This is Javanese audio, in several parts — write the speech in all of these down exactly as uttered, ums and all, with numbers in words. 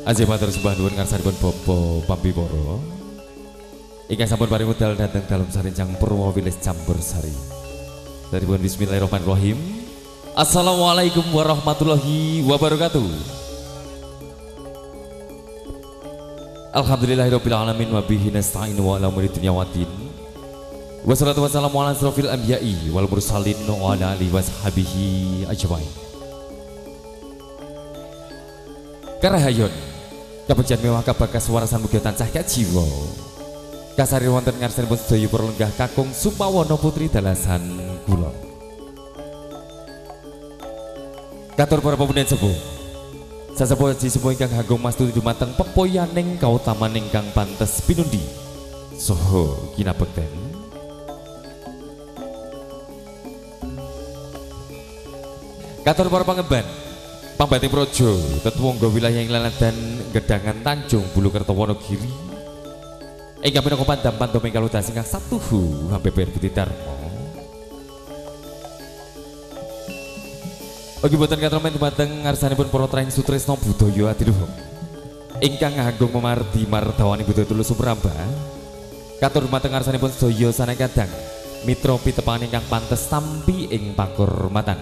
Ajeng matur sembah nuwun ngarsanipun Bapak Pambibara. Ingkang sampun paring medal dhateng dalem sarencang Purwawilis Campursari. Daripun bismillahirrahmanirrahim. Assalamualaikum warahmatullahi wabarakatuh. Alhamdulillahirabbil alamin wa bihi nasta'inu wa ala umuri dunya waddin. Wassalatu wassalamu ala asrofil anbiya'i wal mursalin wa ala alihi washabihi ajmain. Karahayon kabejan mewah kabagas warasan mugia tansah kajiwa. Kasari wonten ngarsanipun sedaya para lenggah kakung Supawana putri dalasan kula. Katur para pemuda sepuh. Sasepuh sepuh ingkang agung mastuti dumateng pepoyaning kautaman ingkang pantes pinundi saha kinabekten. Katur para pangemban Pambati Projo, Tetuangga wilayah ing laladan Gedangan Tanjung Bulukerto Wonogiri. Ingkang minangka pandam pandom ing kaludas ingkang satuhu H B P R Budi Dharma. Ugi boten katromen dumateng ngarsanipun para trahing sutresna budaya adiluhung. Ingkang agung memardi mardhawani budaya tulus sumrambah. Katur dumateng ngarsanipun sedaya sanekadang mitra pitepangan ingkang pantes tampi ing pakurmatan.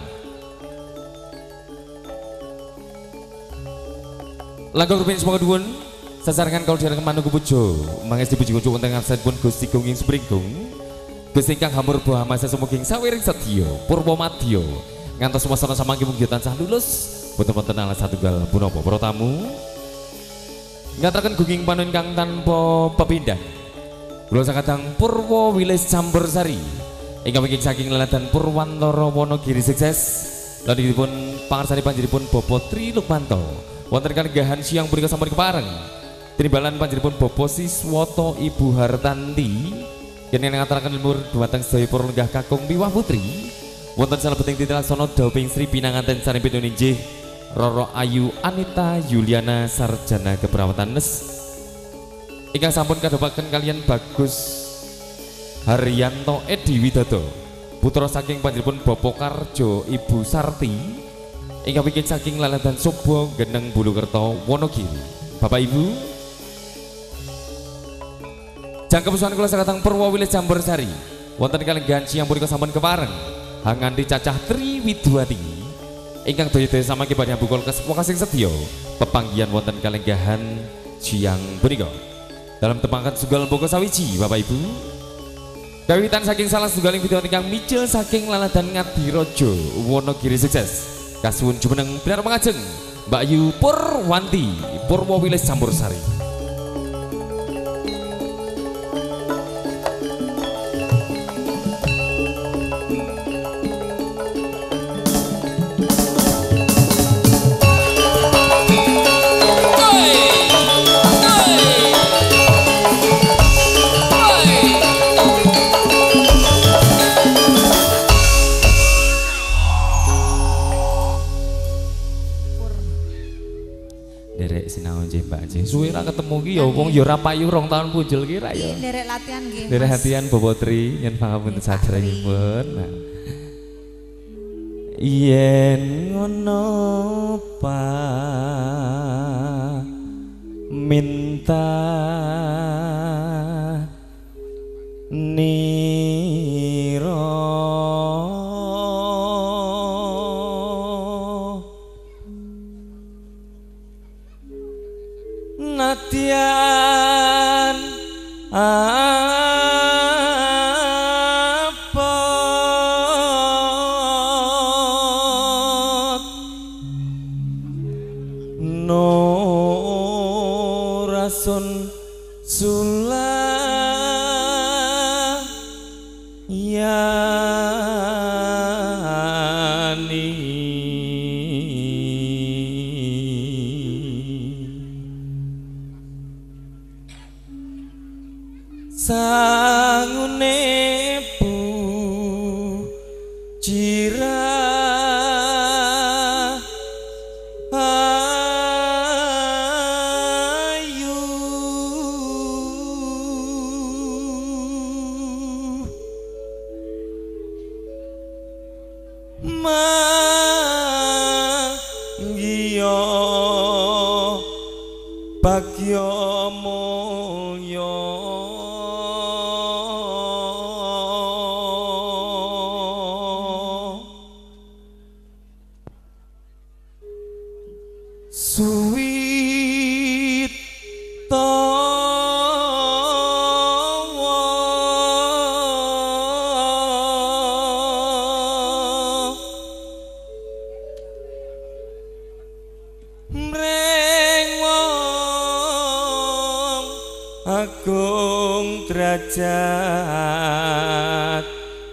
Langkung rumiyin semoga duwun sasarangan kalau diarang manunggu pujo mangesti puji kunci wonten ngarsanipun Gusti Gungging Springgung Gusti ingkang hamur buah masa sumuging sawiring setya purwa madya ngantos wasana samangke mugi tansah lulus boten-boten alas satunggal punapa para tamu ngataken gunging panon ingkang tanpa pepindhan kula sakadang Purwawilis Campursari ingkang wingking saking laladan Purwantara Wonogiri sukses lan dipun pangarsani panjenenganipun Bapak Tri Lukmanto wonten kalenggahan siang punika sampun kepareng trimbalan panjenenganipun Bapak Siswoto Ibu Hartanti yen ngaturaken lemur dhumateng sedaya para lenggah kakung miwah putri wonten salebeting titilaksana dawuhing Sri Pinanganten sanesipun inggih Roro Ayu Anita Yuliana Sarjana Keperawatan Nes ingkang sampun kadhapaken kalian Bagus Haryanto Edi Widodo putra saking panjenenganipun Bapak Karjo Ibu Sarti ingkang wingking saking laladan Sobo Geneng Bulukerto Wonogiri. Bapak Ibu jangkep usuhan kula sakatang Purwawilis Campursari wonten kalenggahan siang punika sampun kepareng hanganti cacah Tri Widwati ingkang daya-daya samangke badhe bukul kesepakasing sedya pepanggihan wonten kalenggahan siang punika dalam tepangan sunggal boko sawiji. Bapak Ibu kawiwitan saking salah setunggaling Widwati ingkang mijil saking laladan Ngadirojo Wonogiri sukses kasuwun jumeneng binar mangajeng Mbak Yu Purwanti Purwawilis Campursari. Suwe ra ketemu ki ya wong ya ora payu rong taun punjul ki ra ya. Nderek latihan nggih. Nderek latihan Bapak Tri yen pangapunten saderengipun. Nah. Yen ngono pa minta niro Natian apot no rasun sula yani sangune pu cira ayu manggiyo bagya mulya suwita agung derajat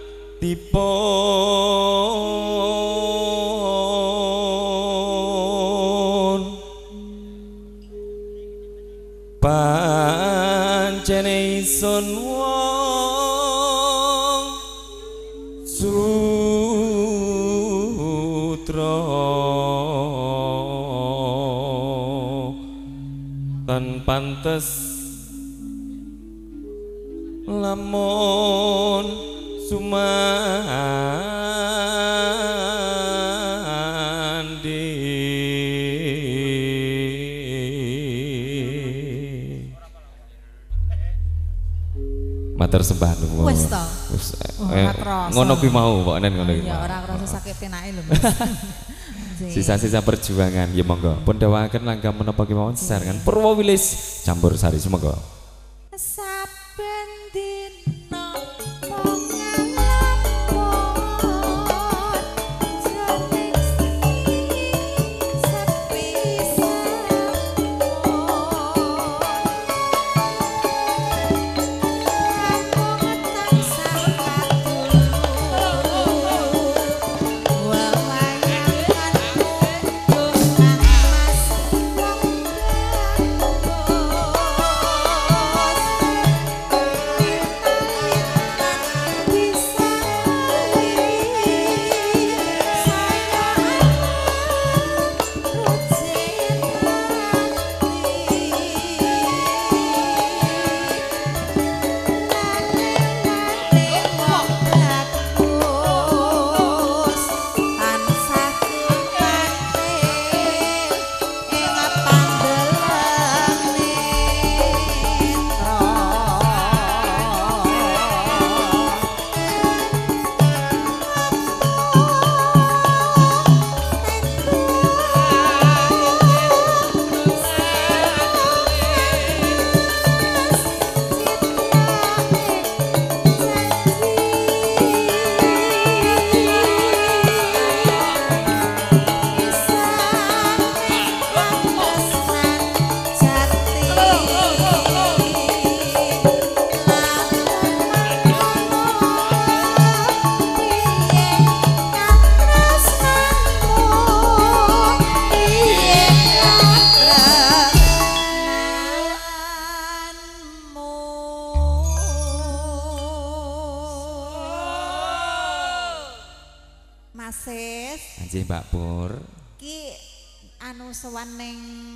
tipun pancene isun wong sutra tan pantes lamun sumandi matur sembah nuwun wis to ngono kuwi mau kok nen ngono iki ya ora krasa sakit penake lho sisa-sisa perjuangan ya monggo pun dawaken langkah menapa kemawon sesarengan Purwowilis campur sari monggo Anjing Mbak Pur. Ki anu sowan ning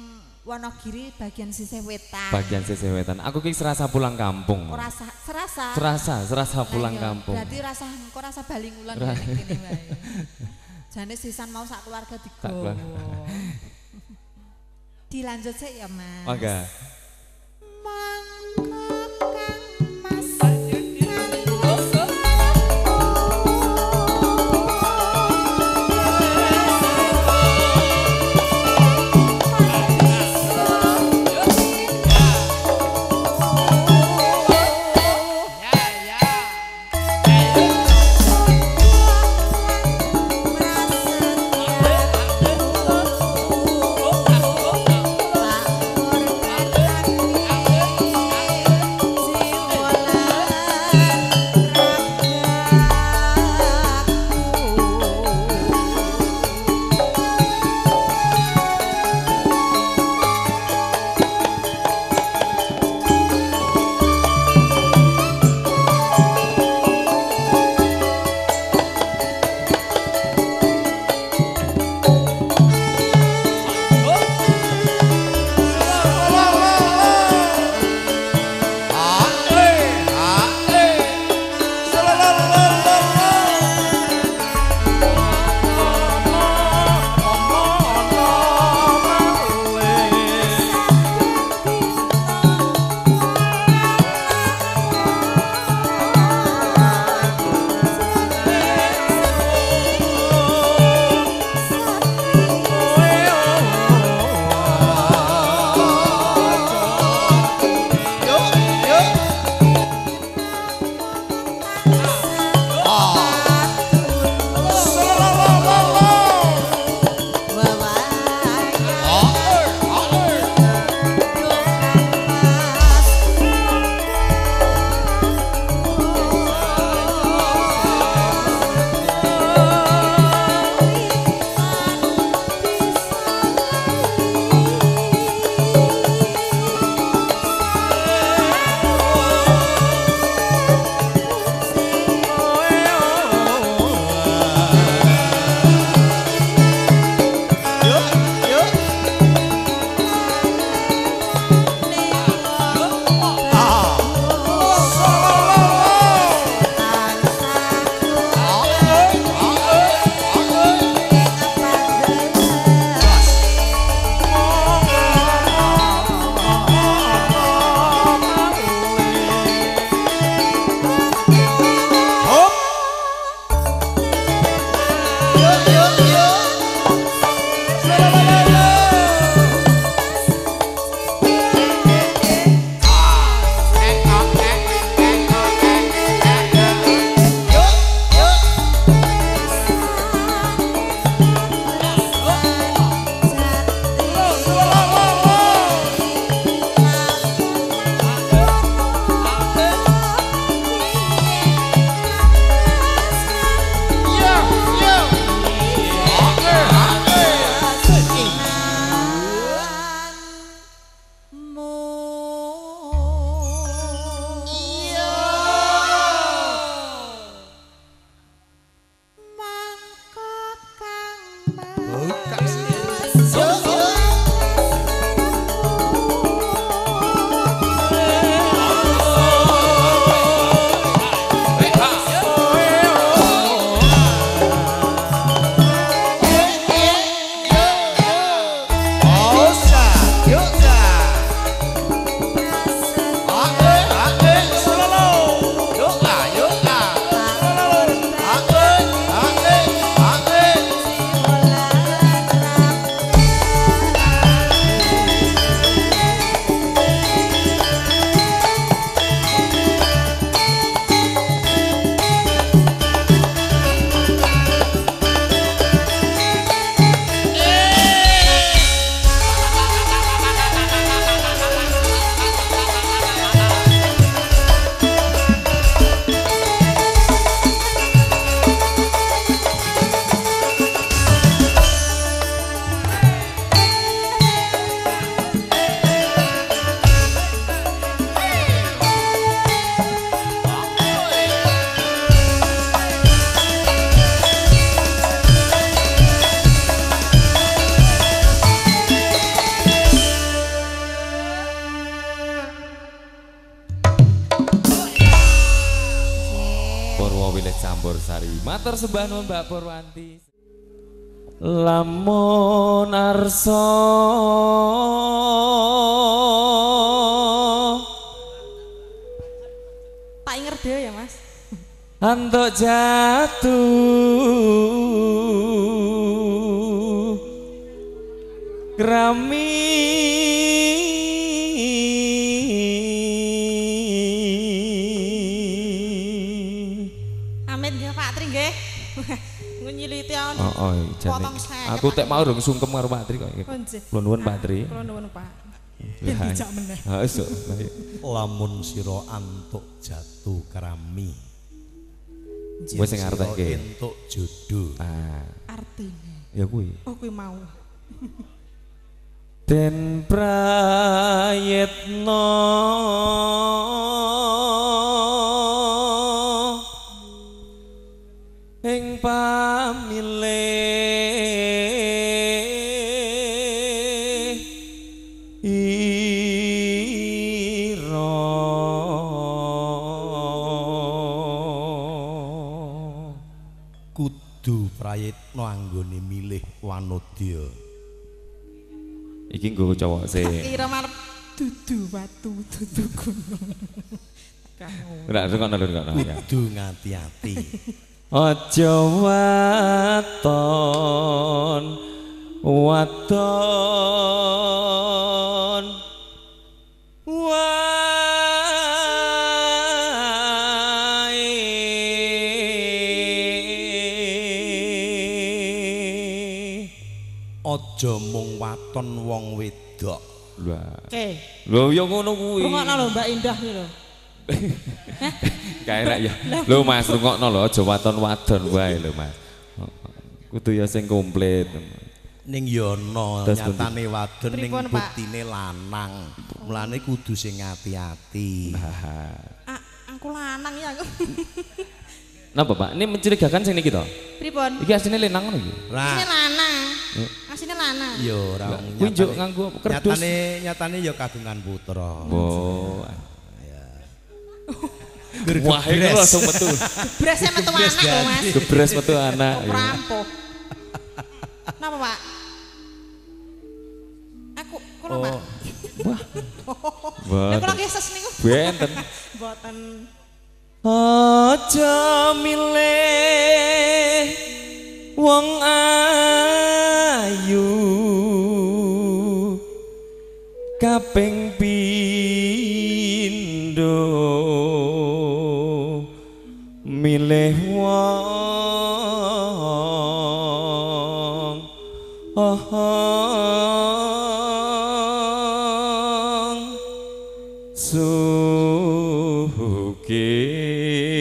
Wonogiri bagian sisih wetan. Bagian sisih wetan. Aku ki serasa pulang kampung. Ora serasa. Serasa, serasa pulang Ayo, kampung. Berarti rasa engko rasa bali ngulon kene wae. Jane sisan mau sak keluarga digowo. Dilanjut sik ya, Mas. Oke. Matur sembah nuwun Mbak Purwanti. Lamun arsa tak inger dhewe ya Mas. Antuk jatuh Grami Amin nggih Pak Tri nggih. Nyiliti on. Oh, oh jane. Aku tek mau dong sungkem karo Pak Tri kok. Kula nuwun Pak Tri. Kula nuwun Pak. Ben dijak meneh. Ha esuk. Lamun sira antuk jatuh krami. Wis sing artekke. Entuk jodoh. Ah. Artine. Ya kuwi. Oh kuwi mau. Den prayetna ing pamilih ira kudu prayitna anggone milih wanodya. Iki nggo cowok sih. Kira marep dudu watu dudu gunung. Ora ngono lho kok. Kudu ngati-ati. Aja waton waton wae aja mung waton wong wedok. Lah. Oke. Lho ya ngono kuwi. Rungokno lho Mbak Indah iki lho. Kae rak ya. Lho Mas rungokno lho aja waton-wadon wae lho Mas. Kudu ya sing komplit. Ning ya ana Terus nyatane wadon ning Pripun, Pak? buktine lanang. Mulane kudu sing ati-ati. Ah, aku lanang ya aku. Napa Pak? Ini mencurigakan sing niki to? Pripun? Iki asline lenang ngono iki. Asine Ra, lanang. Asine lanang. ya ora Kuwi njuk nganggo kerdus. Nyatane nyatane ya kagungan putra. Oh. Gergebres. Wah, iki langsung metu. Gebrese metu anak lho Mas. Gebres metu anak. Kok rampuh. Napa Pak? Aku kula Pak. Wah. Lha kula Boten. nggih ses niku. Benten. Mboten. Aja milih wong ayu kaping pindho milih wong ahang suki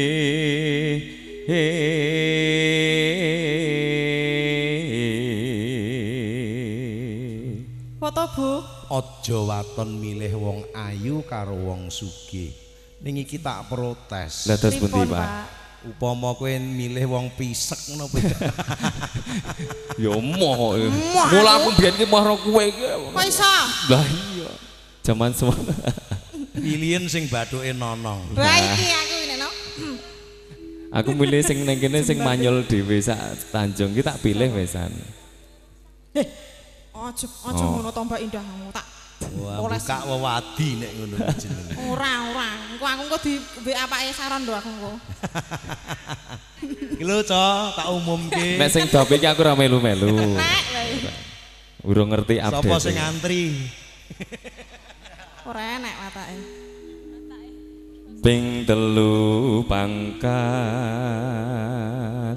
Foto Bu. Aja waton milih wong ayu karo wong sugih. Ning iki tak protes. Lah terus pundi Pripun, Pak? Upama kowe milih wong pisek ngono Ya moh. Mula aku biyen ki moh kowe iki. Kok iso? Lah iya. Zaman semua. pilihan sing bathuke nonong. Lah iki aku ini no. Aku milih sing nang kene sing manyul dhewe sak Tanjung ki tak pilih wesan. Aja aja ngono to Mbak Indah kamu tak. Wah, buka wewadi nek ngono jenenge. Ora ora. Engko aku engko di W A Pak Saron lho aku engko. Iki lho, Cok, tak umumke. Nek sing dop iki aku ora melu-melu. Nek lho. Urung ngerti update. Sapa sing antri? Ora enek watake. Ping telu pangkat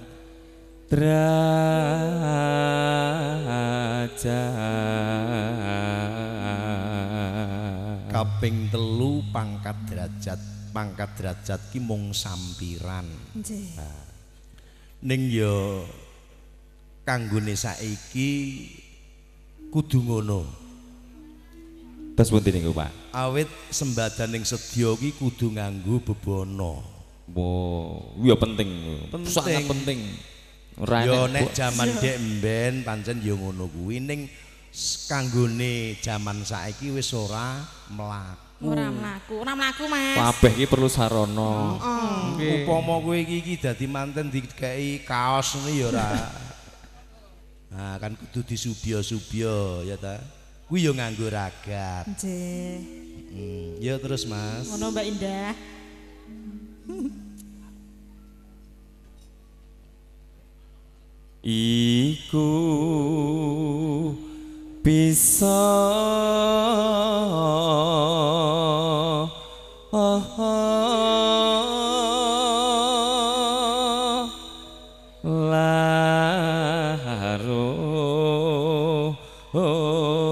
derajat Kaping telu pangkat derajat. Pangkat derajat ki mung sampiran. Nggih. Ning ya kanggone saiki kudu ngono. Terus pundi niku Pak? Awit sembadaning sedya ki kudu nganggo bebono. Wow, iya penting. Penting. Sangat penting. Ora Yo enek, nek Bu. jaman dek mben pancen yo ngono kuwi ning s- kanggone jaman saiki wis ora mlaku. Ora mlaku, ora mlaku Mas. Kabeh iki perlu sarana. Nggih. Upama kowe iki iki dadi manten dikei kaos ngene ya ora. Nah, kan kudu disubya-subya ya ta. Kuwi yo nganggo ragap. Nggih. Hmm, ya terus Mas. Ngono Mbak Indah. Iku bisa laro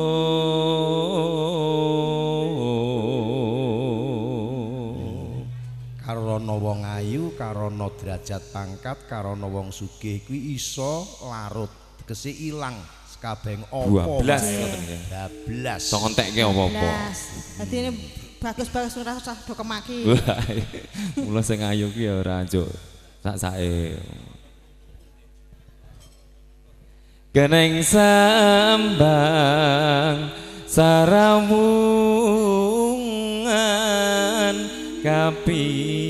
Karana wong ayu, karana derajat pangkat, karana wong sugih kuwi iso larut, tegese ilang sakabeng apa. dua belas wae. ngoten nggih. dua belas. Sok entekke apa-apa. Blas. Dadi ini bagus-bagus ora usah do kemaki. Wah, mula sing ayu ki ya ora njuk sak-sake. Keneng sambang sarawungan kapi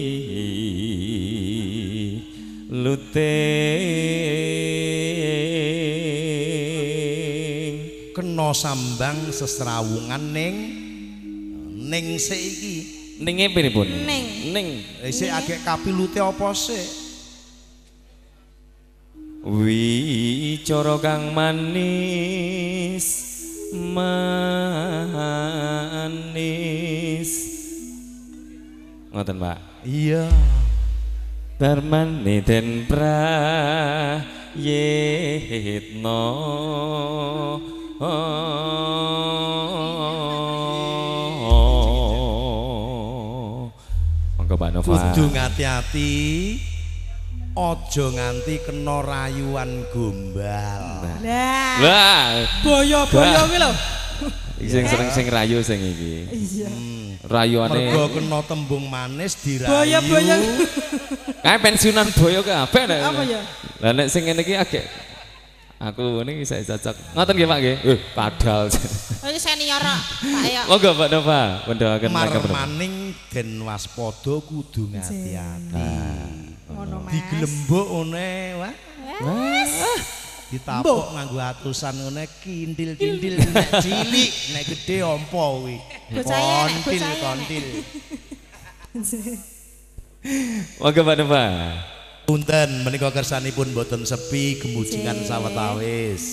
luting Kena sambang sesrawungan ning ning seiki. ninge pripun? Ning. Ning Isih agek kapilute apa sih? wicara kang manis manis ngoten Pak. Iya. Darmane den prayitna monggo Mbak Nova kudu ngati-ati aja nganti kena rayuan gombal Lah lah boyo-boyo kuwi lho sing sering sing rayu sing iki iya rayuane mergo kena tembung manis dirayu boyo-boyo kae pensiunan boyo kabeh nek apa ya lah nek sing ngene iki agek aku ini saya cocok ngoten nggih Pak nggih eh padahal iki senior Pak ya monggo Mbak Nova mendoaken marmaning den waspada kudu ngati-ati ngono Mas diglembuk ngene wah ditapuk nganggo atusan ngene kindil-kindil nek cilik nek gedhe ompo kuwi kontil kontil monggo Mbak Nova punten menika kersanipun boten sepi gemujingan sawetawis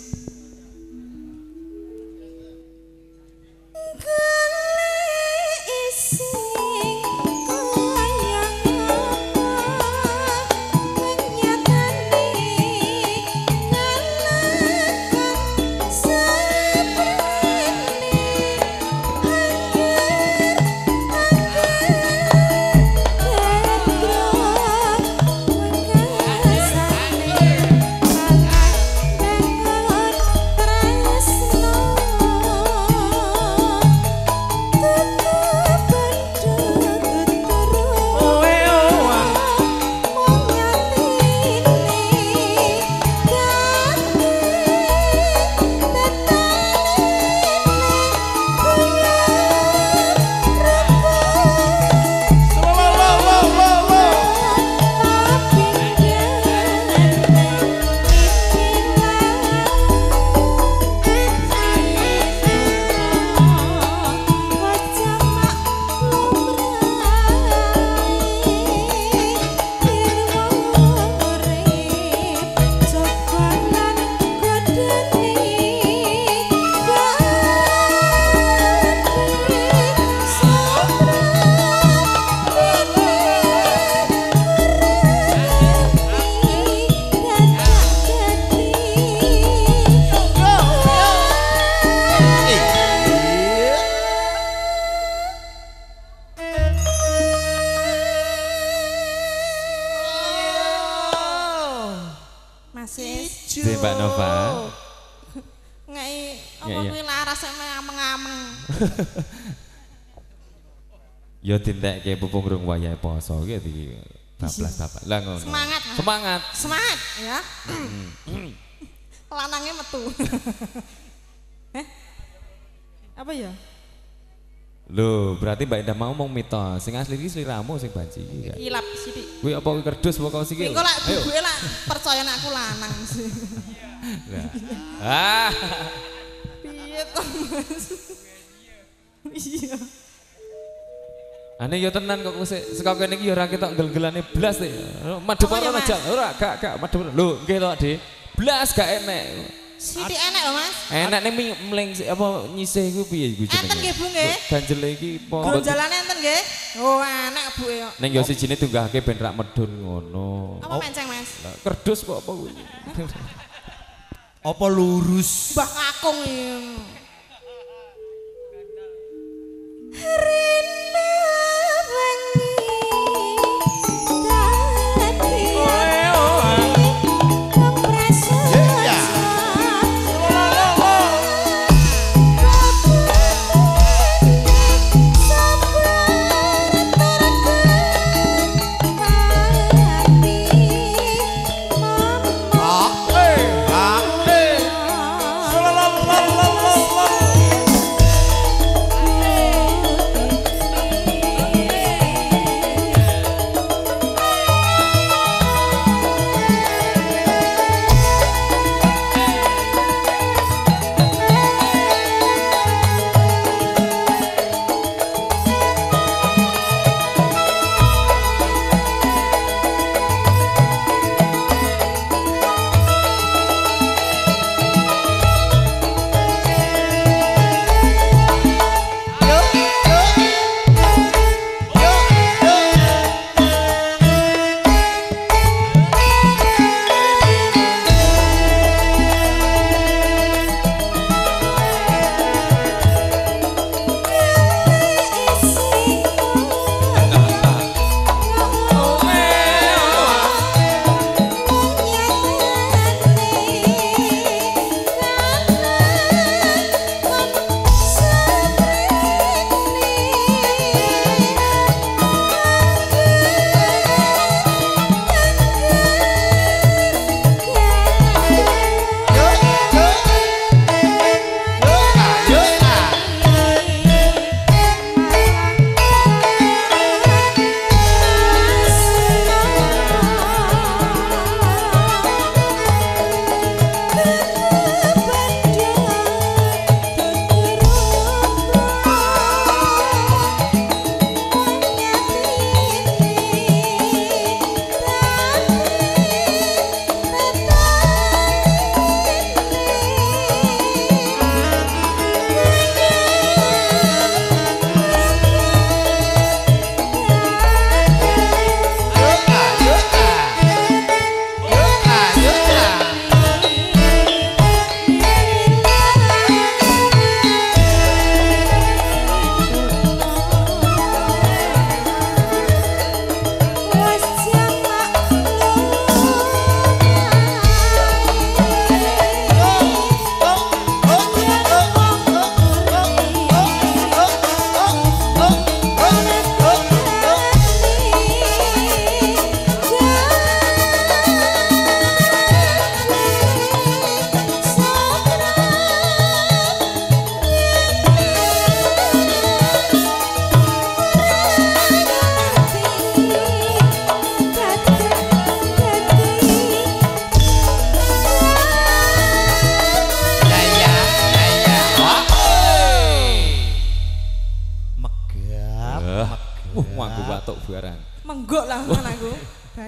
Mbak Nova ngai apa kuwi laras ameng-ameng ya dintekke pupung rung wayahe poso ki di bablas bapak lah ngono semangat semangat semangat ya lanangnya metu eh apa ya lho berarti Mbak Indah mau mau mitos sing asli iki sliramu sing banci iki gak ilap sithik kuwi apa kuwi kerdus apa kaos iki engko lak gue lak percaya nek aku lanang sih ah piye to Mas iya ane yo tenan kok sik saka kene iki yo ora ketok gel-gelane blas e madhep ora aja ora gak gak madhep lho nggih to Dik blas gak enek sithik enek lho Mas enek ning mling apa nyisih iku piye iku jenenge enten nggih Bu nggih ganjele iki apa ganjalane enten nggih oh enek Bu e kok ning yo sijine tunggahake ben rak medun ngono apa menceng Mas kerdus kok apa kuwi apa lurus Mbah Kakung iki la la la la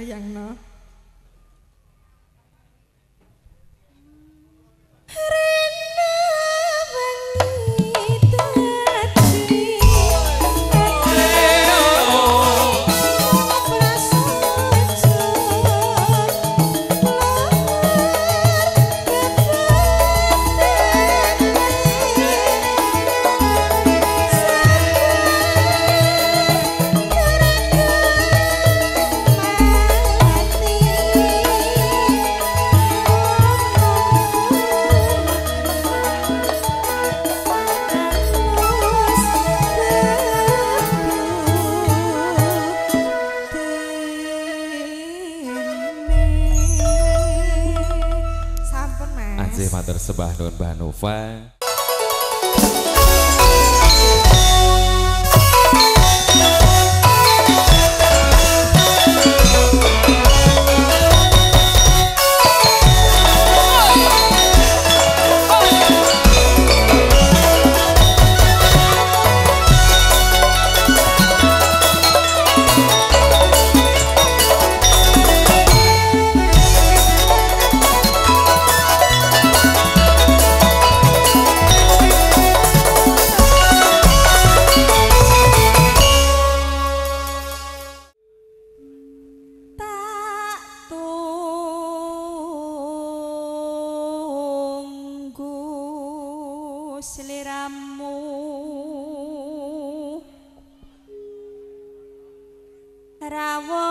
bayangno. Matur sembah nuwun Mbah Nova. Seliramu rawo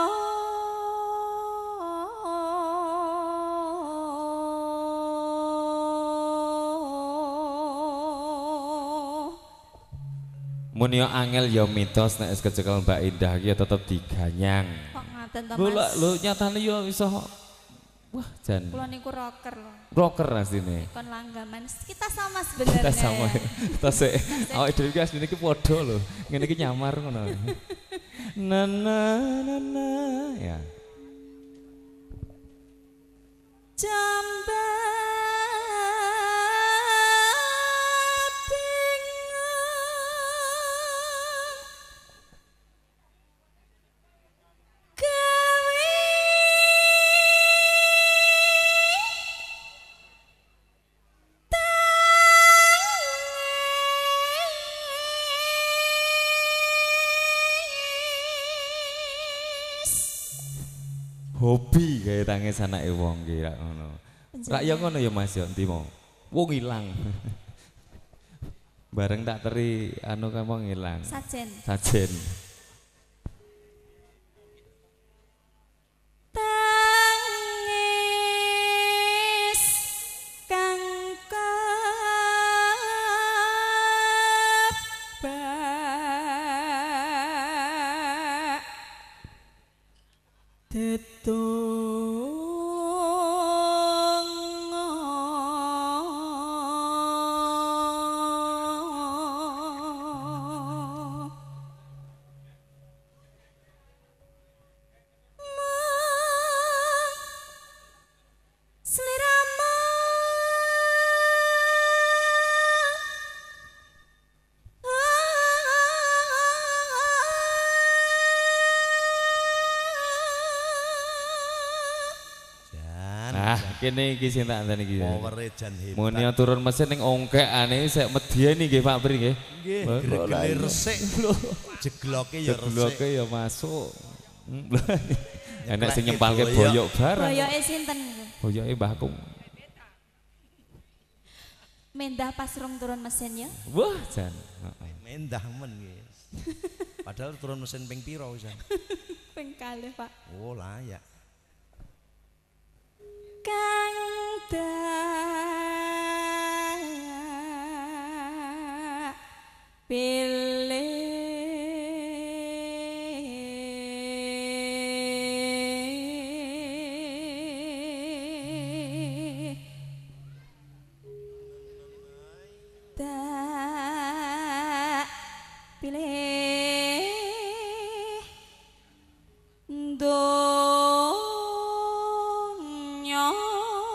mun yo angel yo mitos nek wis kecekel Mbak Indah ki tetep diganyang. Kok ngaten to Mas? Lho lho nyatane yo iso wah jan. Kula niku rocker lho. Rocker asline. Kon langgaman. Kita sama sebenarnya. Kita sama. Kita sik awake dhewe iki asline iki padha lho. Ngene iki nyamar ngono. Na na na na ya. Jamba hobi kayak tangis anake wong ki rak ngono. Rak ya ngono ya Mas ya entimo. Wong ilang. Bareng tak teri anu kan wong ilang. Sajen. Sajen. Tangis kang kebak Tetong seliramu Nah, kene iki sing tak andani iki. Powere jan hebat. Muni turun mesin ning ongkekane sik medhian nggih Pak Pri nggih. Nggih, gregene resik. Jegloke ya resik. Jegloke ya masuk. Enak sing nyempalke boyok bareng. boyoke sinten niku? Boyoke Mbahku. Mendah pas rong turun mesin ya. Wah, jan. Mendah men nggih. Padahal turun mesin ping piro wisan? Ping kalih, Pak. Oh, layak. Kang dak pilih dak pilih donya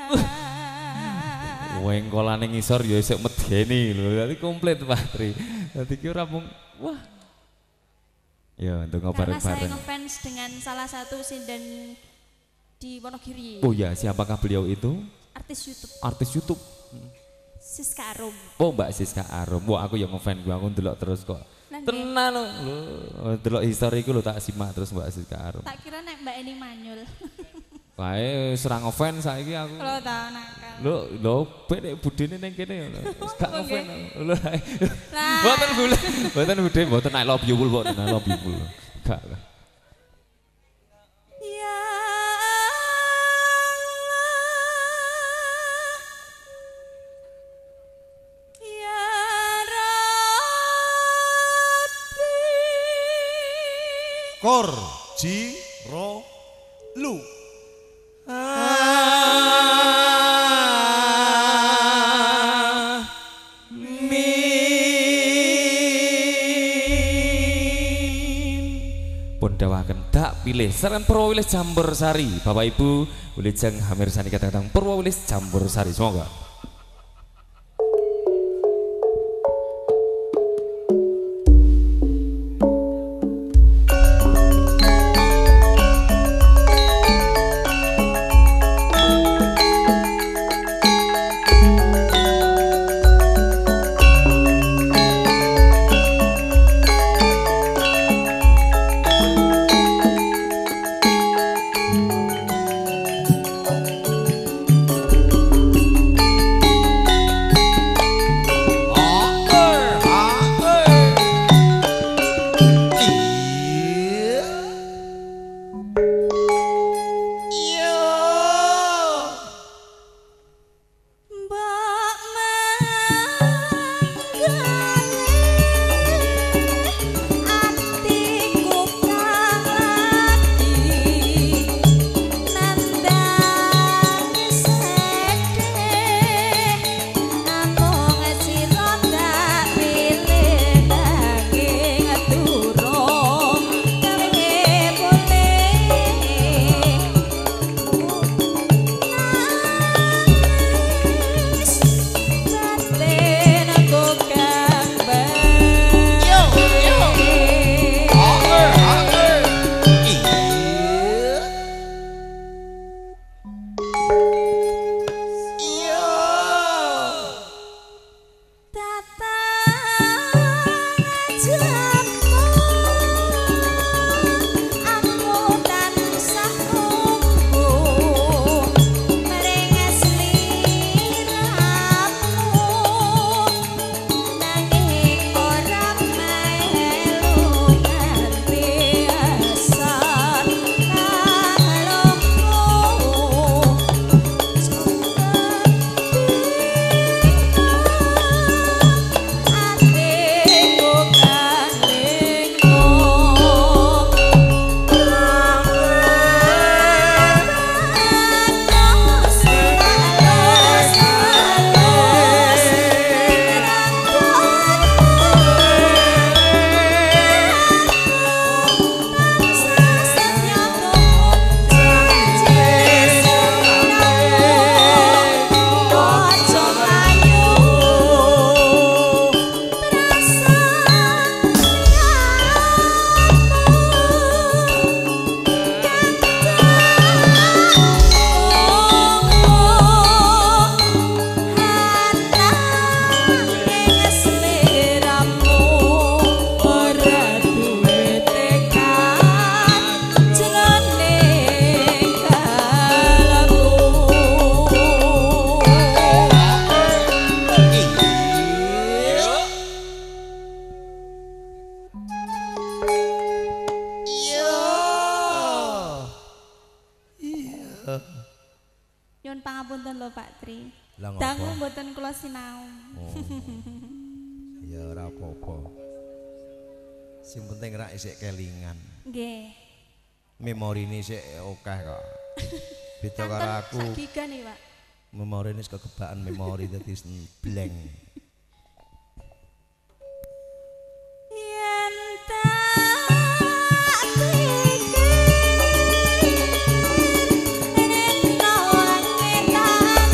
Wengkolane ngisor ya isuk medeni lho. Dadi komplit Pak Tri. Dadi ki ora mung wah. Ya, untuk Karena saya bareng-bareng. ngefans dengan salah satu sinden di Wonogiri. Oh ya, siapakah beliau itu? Artis YouTube. Artis YouTube. Siska Arum. Oh Mbak Siska Arum. Wah aku yang ngefans gua, aku ndelok terus kok. Lah, nggih. Tenan lho. Ndelok historiku lho tak simak terus Mbak Siska Arum. Tak kira nek Mbak Eni Manyul. Wae serang ngefans saiki aku. Kalau tahu nakal. Lho, lho ben nek budene ning kene lho. Gak ngefans. Lho. Lah. Mboten bule. Mboten bude, mboten I love you mboten I love you. Gak. Ya Allah. Ya Rabbi. Kor ji ro lu. Pun dawaken dak pilih saran Purwowilis Jambursari. Bapak Ibu Wilujeng Hamirsani kadang-kadang Purwowilis Jambursari. Semoga Nyuwun pangapunten lho Pak Tri. Lah ngopo? Dangu mboten kula sinau. Oh. Ya ora apa-apa. Sing penting rak isik kelingan. Nggih. Memorine isik akeh kok. Beda karo aku. Sak giga nih, Pak. Memorine wis kekebaan memori dadi blank. Yen tak pikir yen no angin tak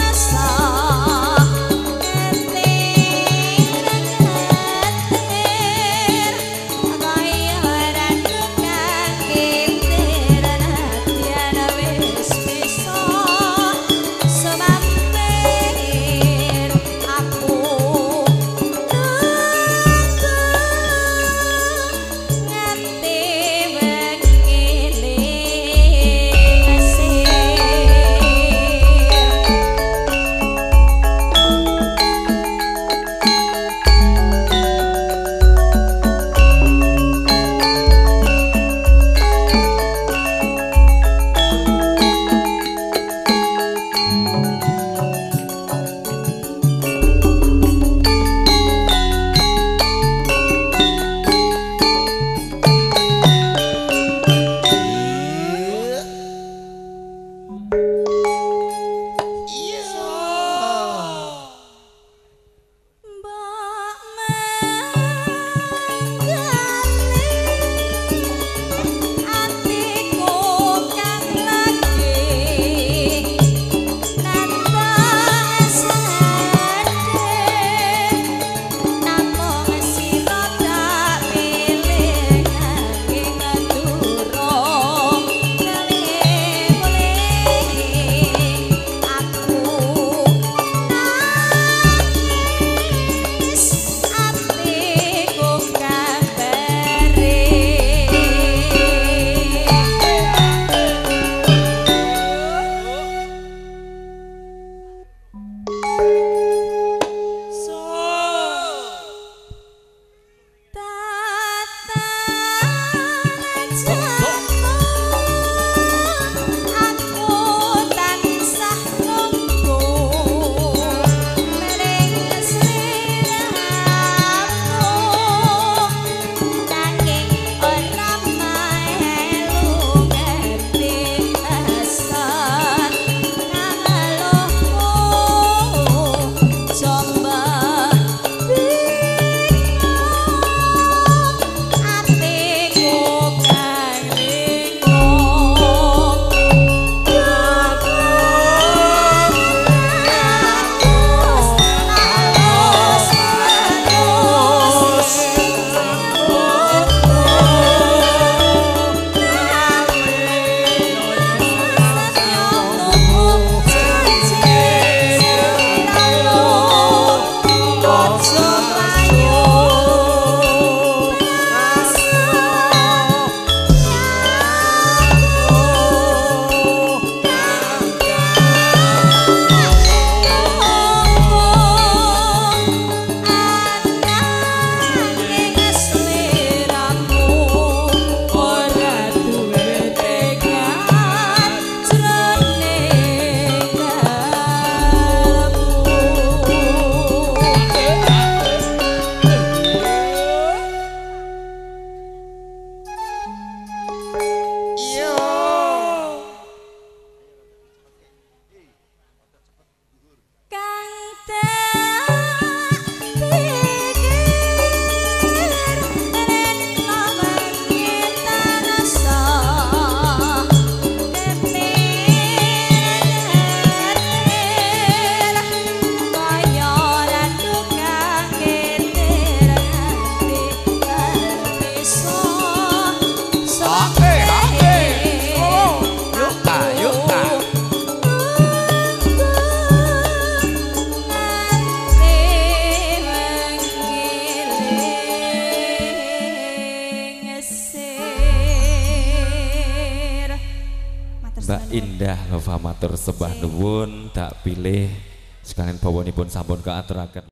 Mbak Indah Nova matur sembah nuwun tak pilih sekalian bawanipun sampun kaaturaken.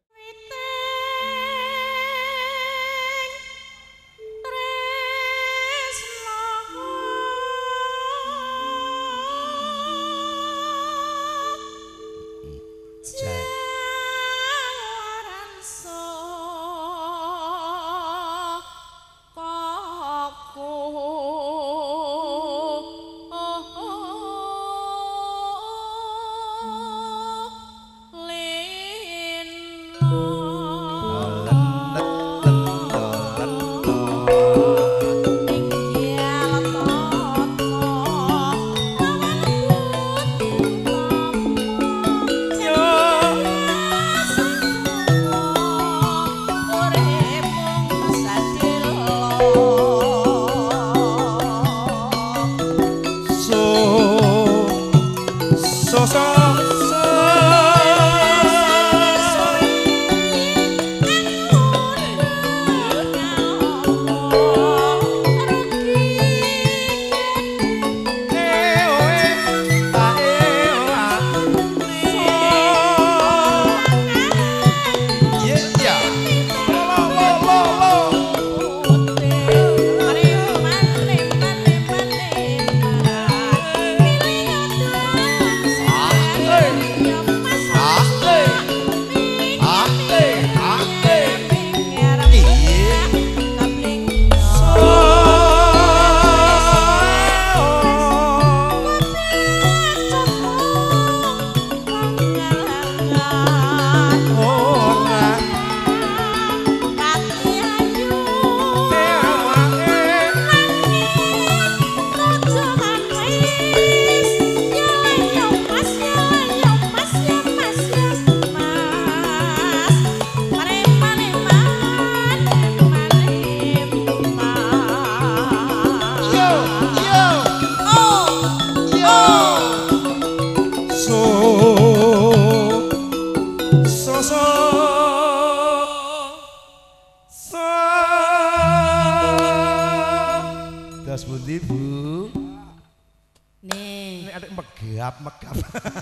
megap-megap.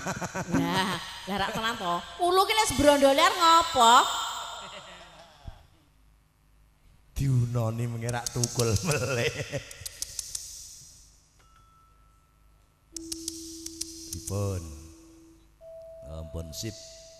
Nah, garak tenan to. Ulu ki les brondoler ngopo? Diunoni mengerak tukul meleh. Dipun. Ampun sip.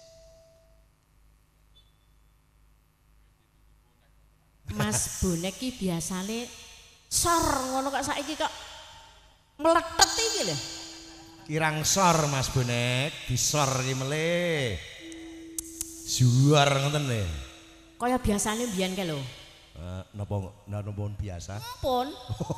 Mas bonek ki biasane sor ngono kok saiki kok meletet iki lho. Kirang sor Mas bonek, disor iki meleh. Juar ngoten lho. Kaya biasane mbiyen ke lho. Uh, napa napa biasa? Pun.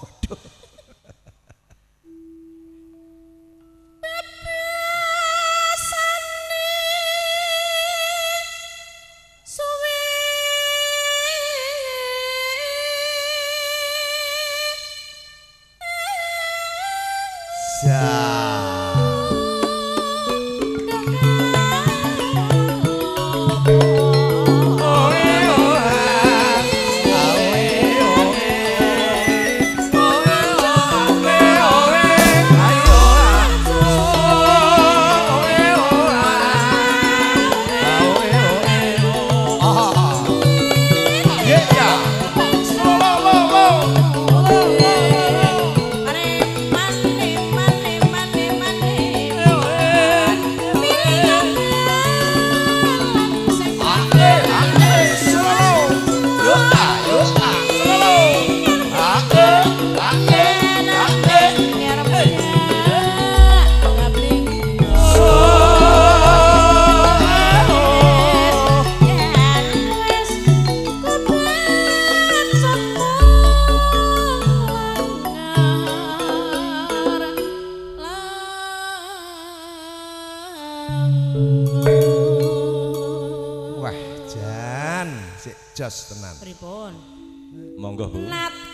Jos tenan. Pripun? Monggo Bu.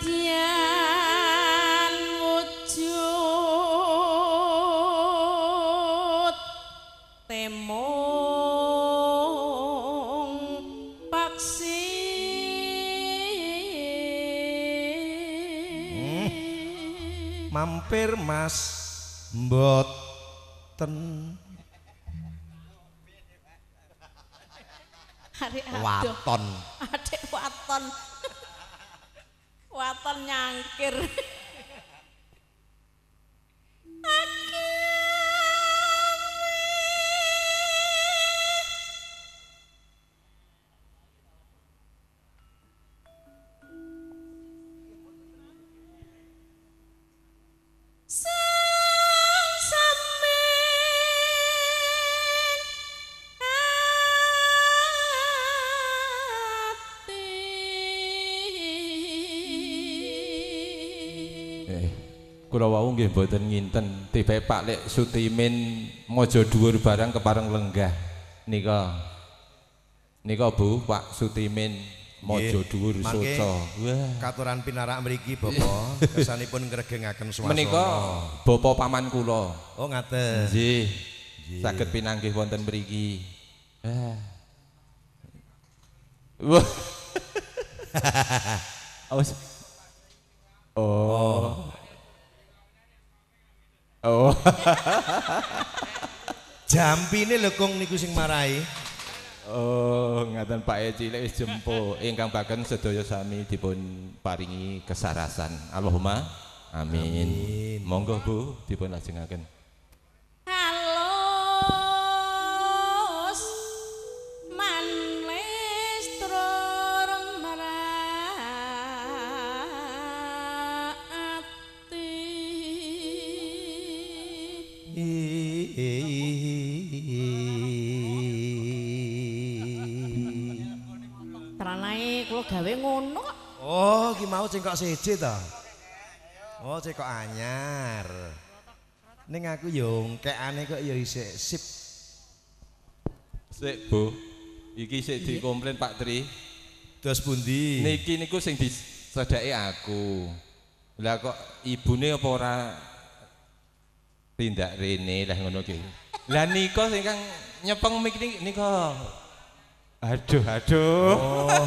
Nadyan wujud temung paksi. Hmm. Mampir Mas Mboten. Arek adoh. Waton. Adek waton. Waton nyangkir. Kula wau nggih mboten nginten tiba Pak Lek Sutimin maja dhuwur barang kepareng lenggah nika nika Bu Pak Sutimin maja dhuwur soca wah katuran pinarak mriki Bapak kesanipun ngregengaken swasana menika bapa paman kula oh ngaten nggih saged pinanggih wonten mriki ah wah awas oh oh. Jampine lho Kong niku sing marahi. Oh, ngaten Pak E cilik wis jempo. Ingkang baken sedaya sami dipun paringi kesarasan. Allahumma amin. Amin. Monggo Bu dipun lajengaken. Halus manis trorong Tranae kula gawe ngono kok. Oh, ki mau cengkok siji to. Oh, cengkok anyar. Ning aku yo ngkekane kok yo isih sip. Sik, Bu. Iki sik dikomplain Pak Tri. Dos pundi? Niki niku sing disedaki aku. Lah kok ibune apa ora tindak rene lah ngono ki. Lah nika sing kang nyepeng mik nika. Aduh, aduh. Oh.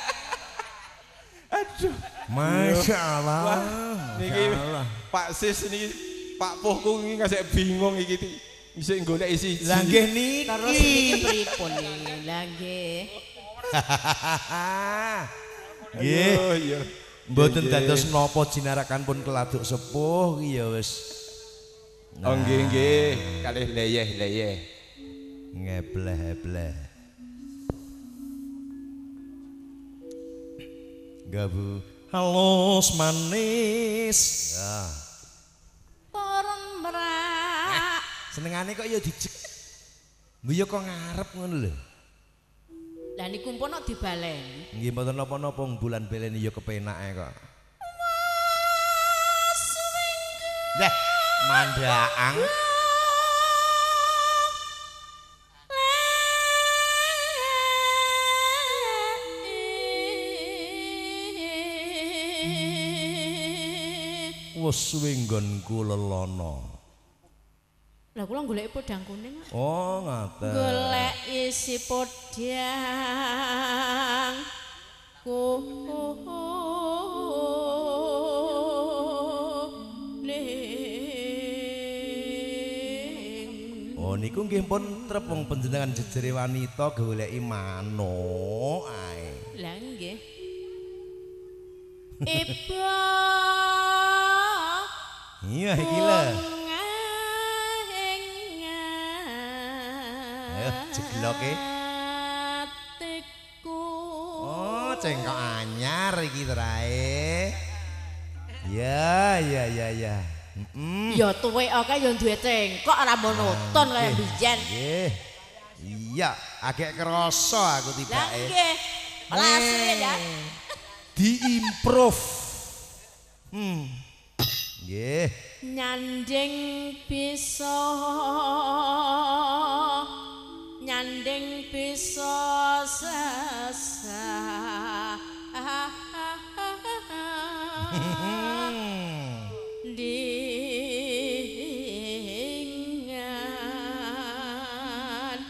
Aduh. Masya Allah. Wah, niki Pak Sis niki Pak Puhku iki ngasih bingung iki isih golek siji. Lah nggih niki. Terus niki pripun iki? Lah nggih. Nggih. Oh iya. Mboten dados napa jinarakan pun keladuk sepuh iki ya wis. Oh nggih nggih, kalih leyeh-leyeh. Ngebleh-bleh. Gabu halus manis. Ya. Turun merak. Senengane kok ya dijek. Mbuh kok ngarep ngono lho. Lah niku pun kok dibaleni. Nggih mboten napa-napa bulan beleni ya kepenake kok. Dah, mandaang. Wes suwe nggonku lelono. Lah kula golek podang kuning kok. Oh, ngaten. Golek isi podang kuning. Oh, niku nggih pun trep wong panjenengan jejere wanita goleki manuk ae. Lah nggih. Ibu Iya iki lho. Ayo jegloke. Oh, cengkok anyar iki terae. Ya, ya, ya, ya. Heeh. Ya tuwek akeh ya duwe cengkok ora monoton kaya biyen. Nggih. Iya, agak kerasa aku Lah tibake. nggih. Pelase ya. Diimprove. Hmm. Nggih. Nyanding bisa nyanding bisa sesa dingan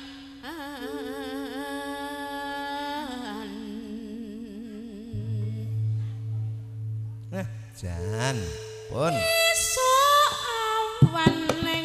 Nah, jan pun awan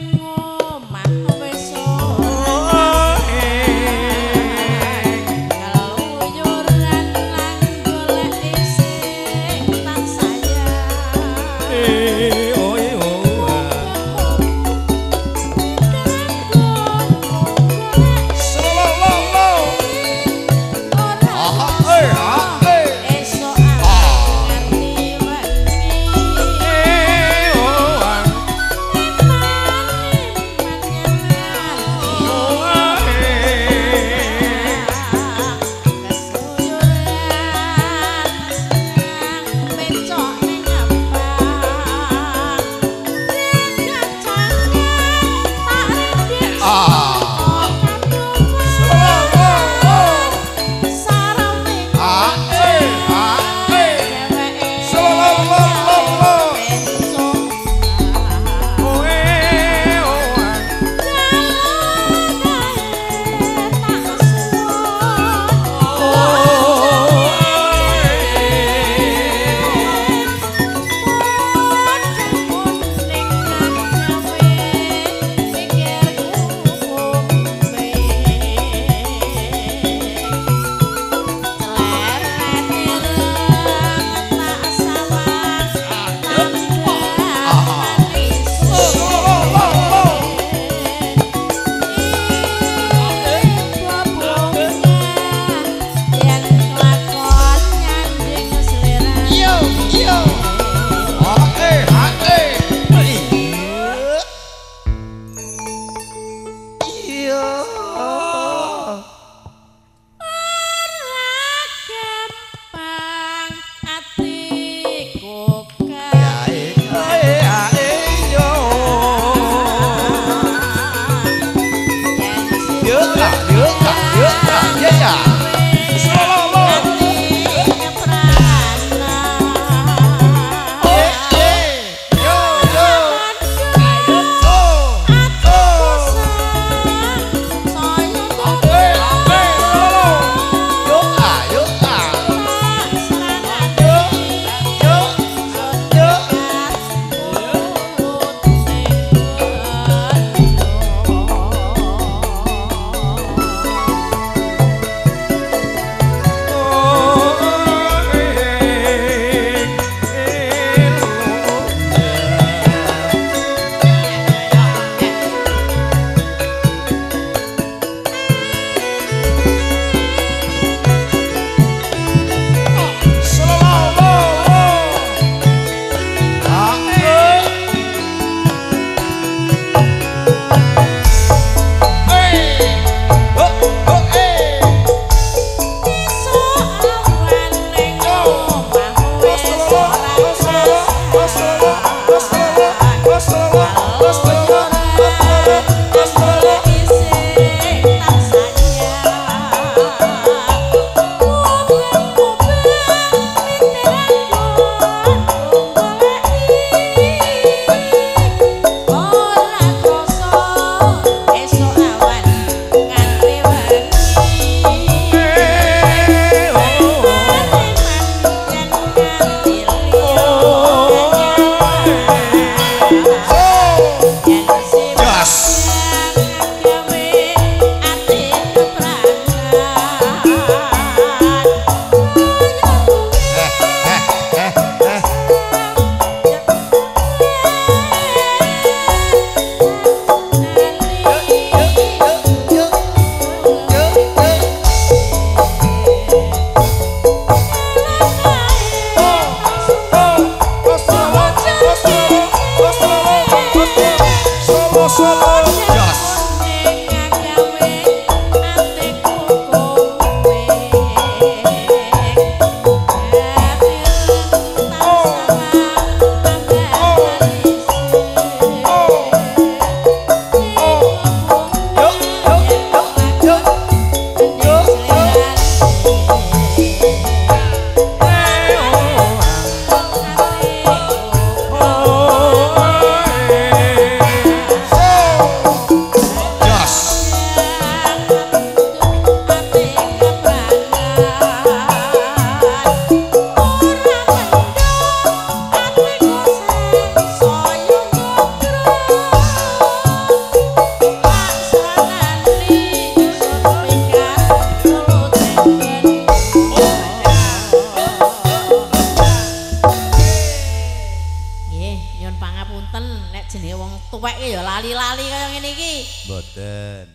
Mboten.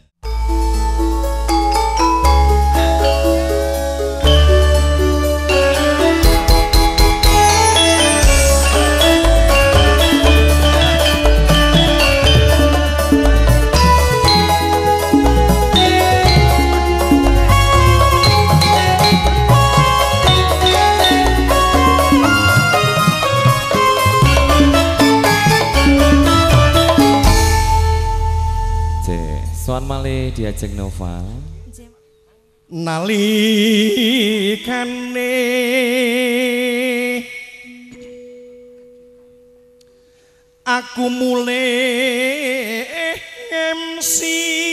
Soan malih diajeng Nova nalikane aku mulai M C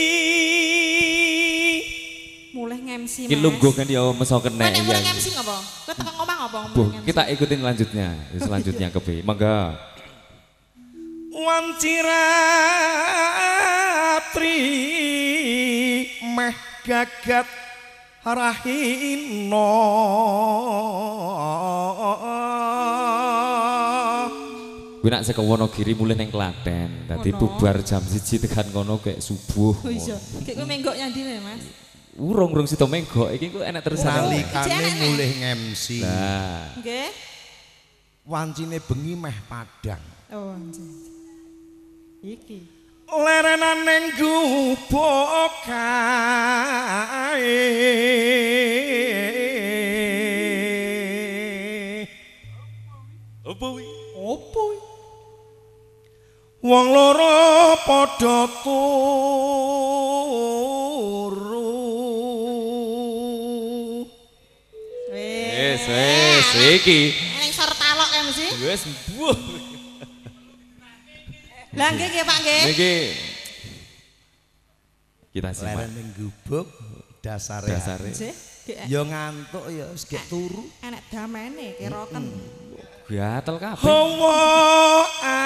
mulai M C iki lungguh kan ya meso kenek ya mulai M C ngopo kowe tekan ngomong apa Bu, kita ikutin lanjutnya selanjutnya ke B mangga wanciratri meh gagat rahino gue nak saka Wonogiri mulai neng Klaten tadi bubar jam siji tekan kono kayak subuh oh iya kayak gue menggok nyandi nih mas urung-urung situ menggok ini gue enak terus nalikane mulai M C nah okay. Wancine bengi meh padang oh anjir iki lerenan ning gubuk kae opo opo wong loro padha turu Wes iki. Ning sor talok ya mesti. Wes mbuh. Lah nggih nggih Pak nggih. Niki kita simak Leren ning gubuk dasare. dasare. Nggih. Ya ngantuk ya wis gek turu. Enek damene keroken. Gatel kabeh. Hawa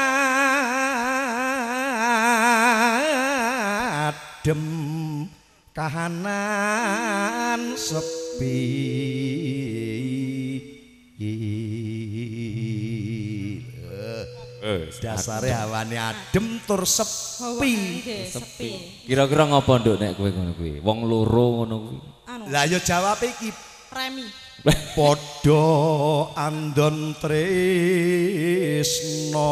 adem kahanan sepi Eh, dasare hawane adem tur sepi. Nggih sepi. Kira-kira ngopo nduk nek kowe ngono kuwi? Wong loro ngono kuwi. Anu Lah ya jawab iki premi. padha andon tresno.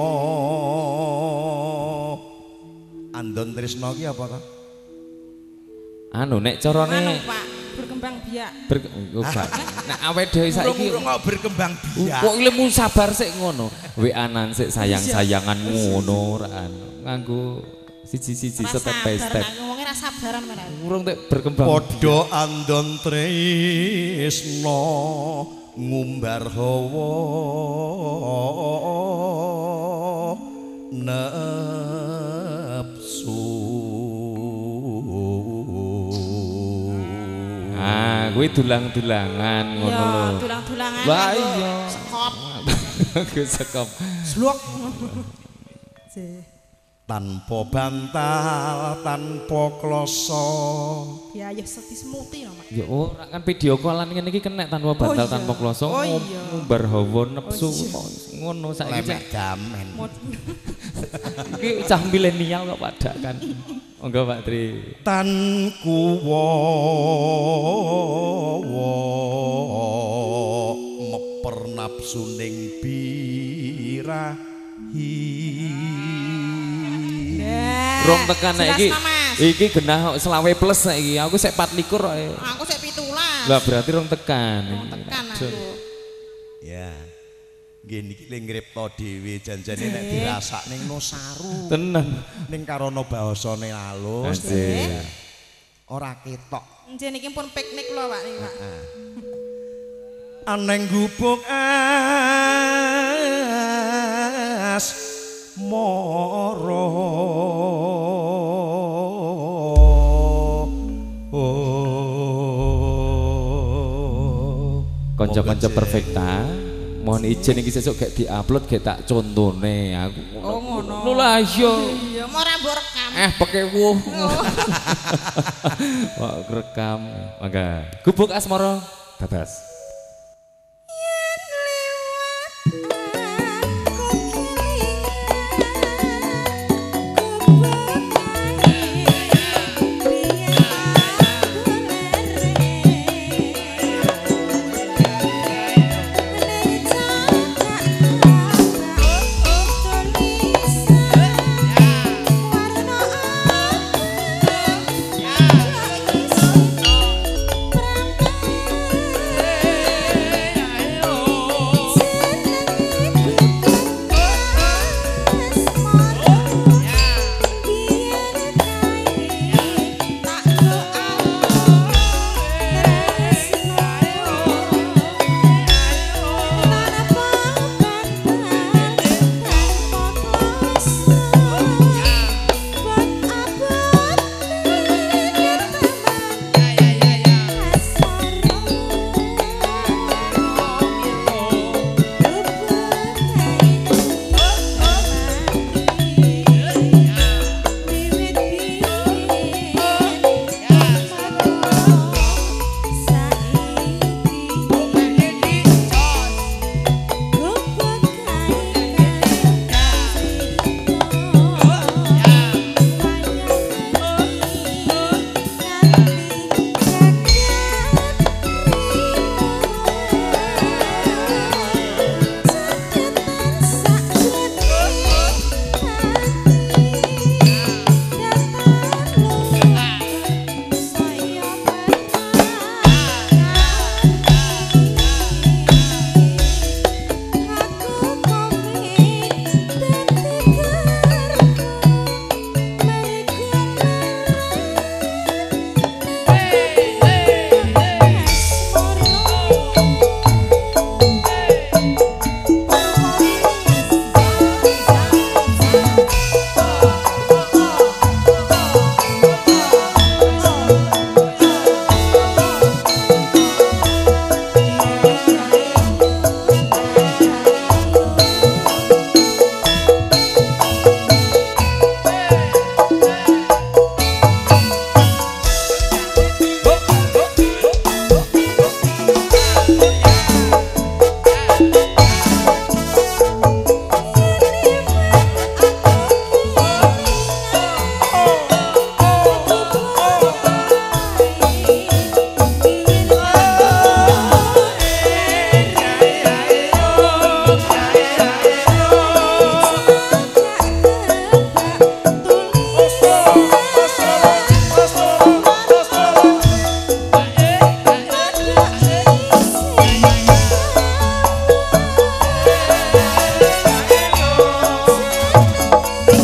Andon tresno ki apa to? Anu nek carane Anu Pak berkembang biak. ber oh, gak. Nek awake dhewe saiki Urung kok berkembang biak. kok ilmu sabar sik ngono. Weanan sik sayang-sayangan ngono ora anu. Nganggo siji-siji step by step. Ngomongnya rasa sabaran mana? Urung tek berkembang. Padha andon tresno ngumbar hawa nafsu. Ah, kuwi dulang-dulangan ngono Ya, lho. tulang-tulangan. Lah nganggo iya. Sekop. Gue sekop. Slok. Tanpa bantal, tanpa kloso. Ya ya sedih semuti no, Mak. Ya ora kan video callan ngene iki kenek tanpa bantal iya. tanpa kloso Oh iya. ngumbar hawa nafsu Oh ngono saiki Lemek damen. Mod- iki cah milenial kok padak kan. Monggo Pak Tri. Tan kuwowo meper nafsu ning birahi. Nah, Rong tekan nek iki. jelas, Mas. Iki genah selawe plus saiki. Aku sik empat likur kok. e. Aku sik pitulas. Lah berarti rong tekan. Rong tekan aku. Ya. Nggih niki le ngripta dhewe janjane nek dirasak ning Nosaru. Tenan. Ning karono bahasane halus. Asik. Ora ketok. Njen iki pun piknik lho Pak niki, Pak. Aneng gubuk as moro Kanca-kanca perfekta, mohon izin iki sesuk gak diupload gak tak contone aku. Oh ngono. Lho lah iya. Iya, mau ra mbok rekam. Eh pekewuh. Wah, rekam. Mangga. Gubuk asmara babas. Yeah.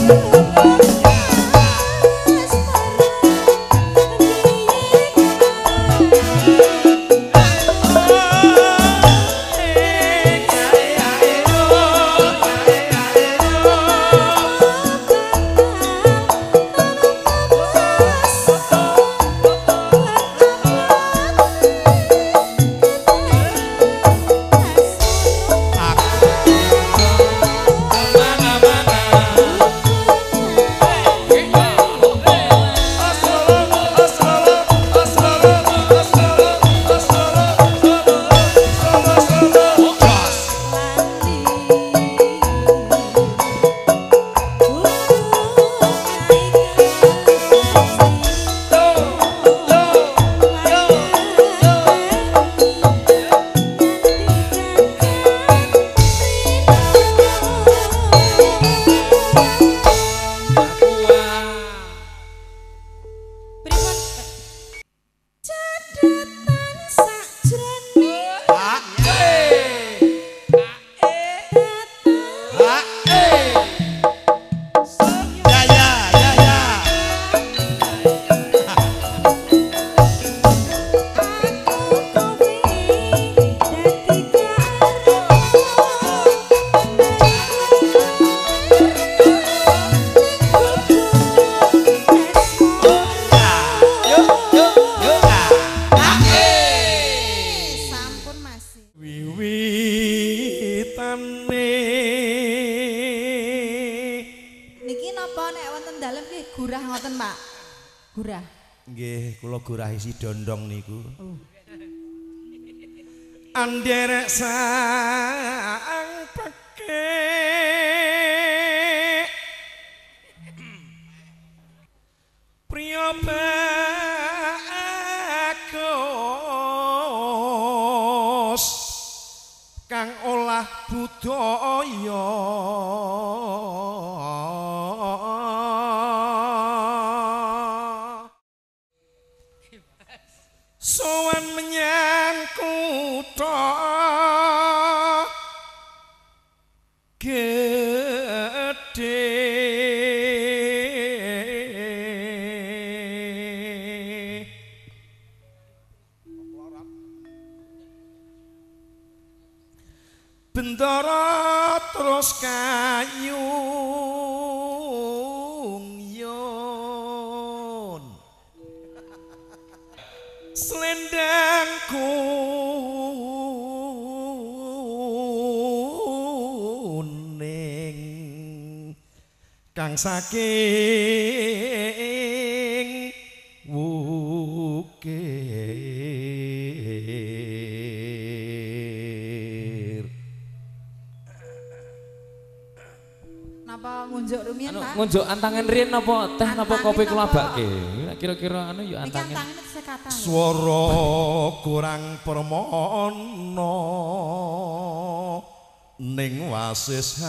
Gurah ngoten, Pak. Gurah. Nggih, kula gurahi si dondong niku. Oh. Anderek sang peke priya bagus kang olah budaya sowan menyang kutha gedhe bendara terus kayung yun selendang kuning kang saking wukir. Napa ngunjuk rumiyin, Anu Pak? ngunjuk antangan riyen napa teh napa Antangan kopi kula napa? bakke. Kira-kira anu ya Niki antangan. antangane sekatan. Swara kurang permono ning wasis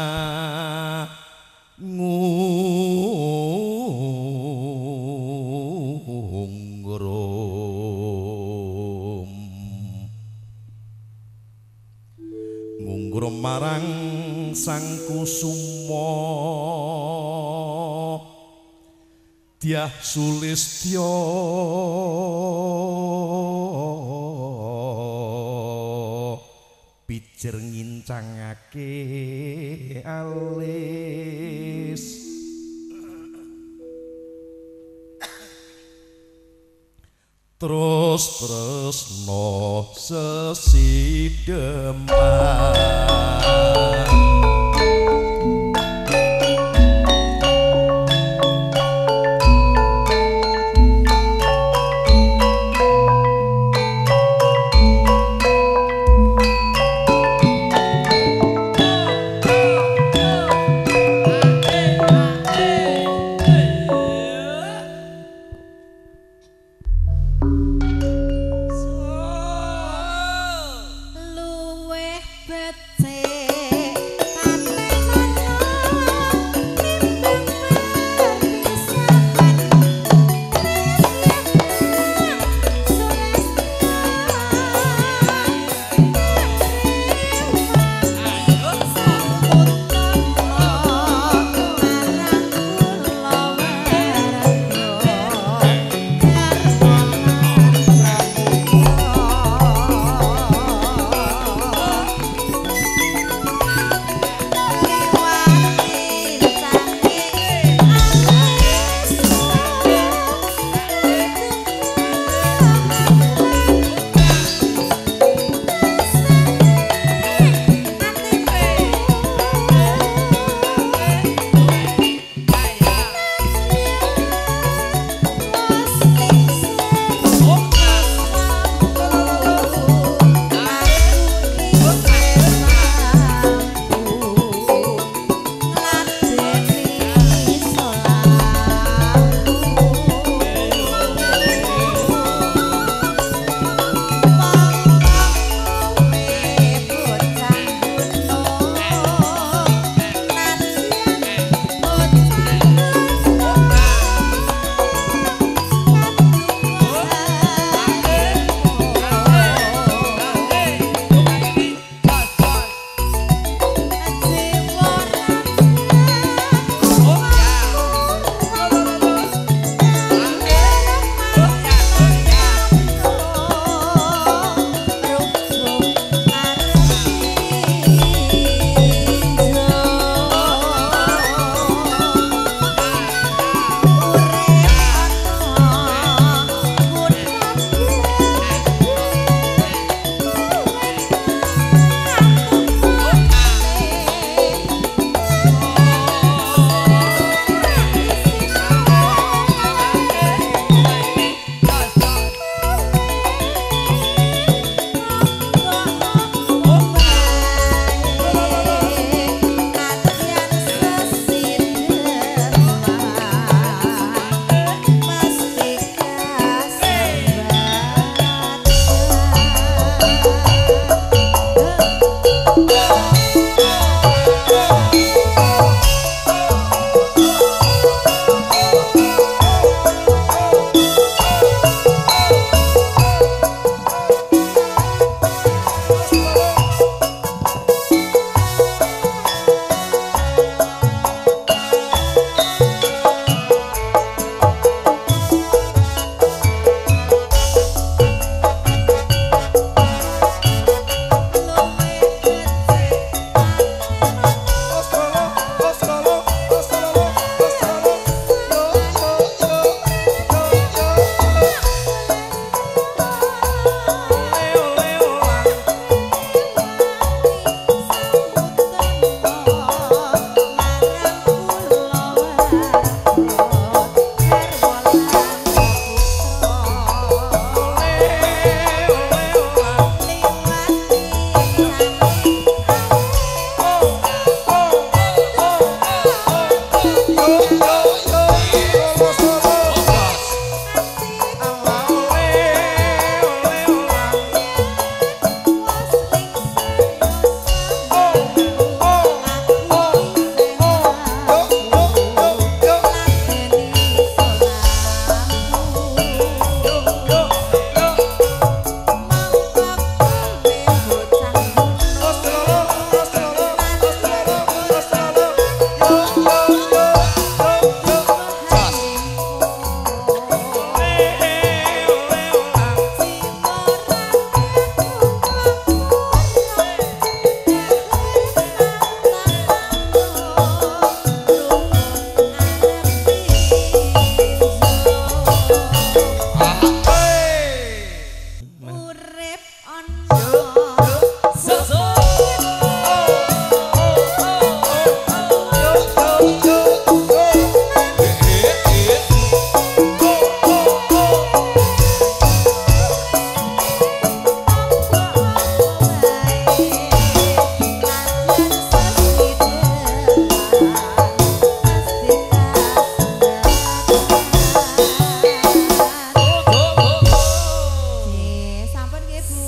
ngungrum ngungrum marang sang kusuma Dyah Sulistya pijer ngincangake alis terus tresno sesideman Luweh becik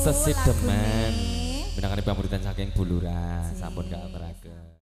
Sesideman. lagune. Minangkane pamuritan saking Bulura, sampun kaaturaken.